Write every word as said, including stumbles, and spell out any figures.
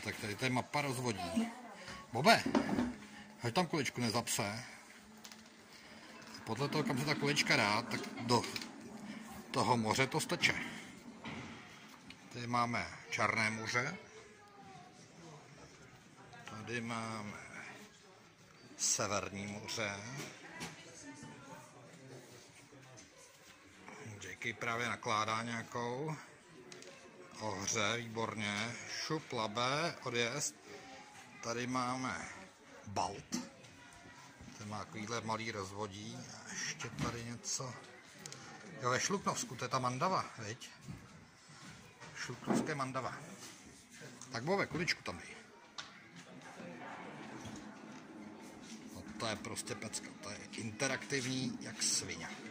Tak tady to je mapa rozvodí. Bobe, hoď tam kuličku, nezapse. Podle toho, kam se ta kulička dá, tak do toho moře to steče. Tady máme Černé moře. Tady máme Severní moře. J K právě nakládá nějakou. Ohře, výborně. Šup, labe, odjezd. Tady máme Balt. Ten má takovýhle malý rozvodí. A ještě tady něco. Jo, ve Šluknovsku, to je ta Mandava, viď? Šluknovské Mandava. Tak Bove, kuličku tam dej. No to je prostě pecka, to je interaktivní jak svině.